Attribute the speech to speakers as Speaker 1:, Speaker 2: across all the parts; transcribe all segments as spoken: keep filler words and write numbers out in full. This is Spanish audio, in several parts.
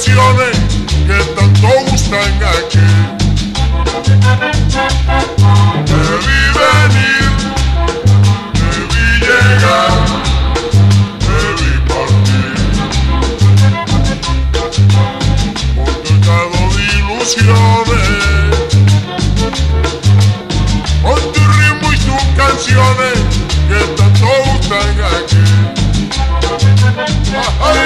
Speaker 1: canciones que tanto gustan aquí. Debí venir, debí llegar, debí partir, cargado de ilusiones, con tu ritmo y tus canciones que tanto gustan aquí. ¡Ay!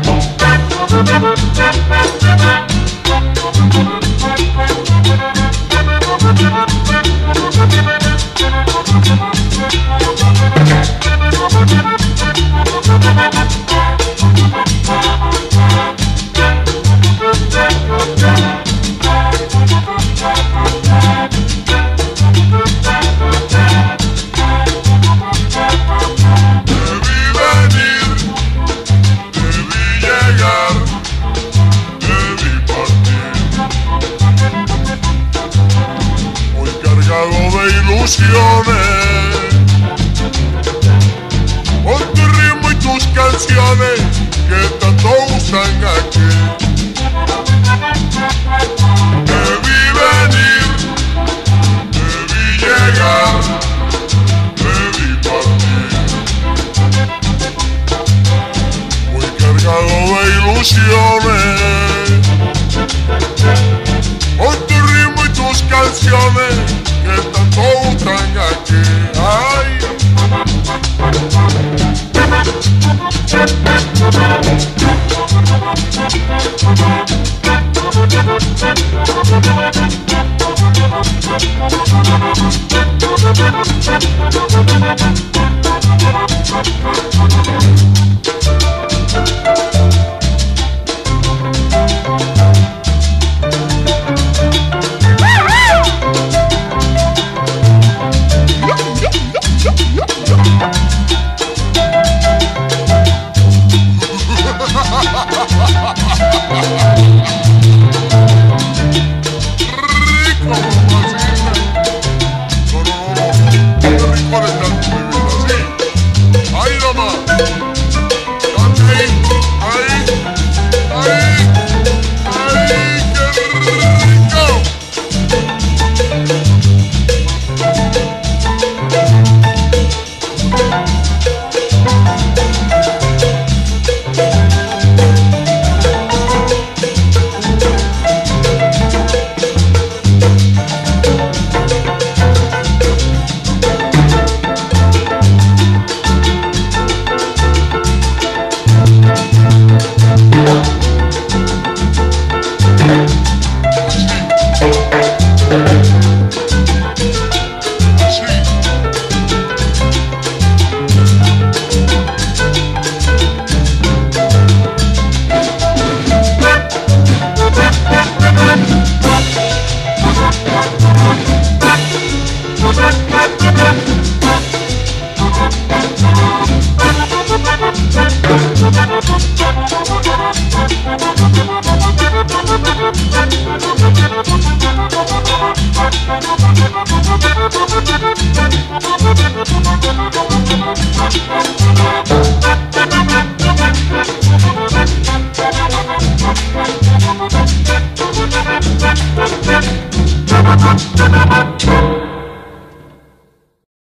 Speaker 1: Con tu ritmo y tus canciones que tanto gustan aquí. Debí venir, debí llegar, debí partir, muy cargado de ilusiones. Con tu ritmo y tus canciones que tanto gustan aquí. Ay.
Speaker 2: We'll be right back.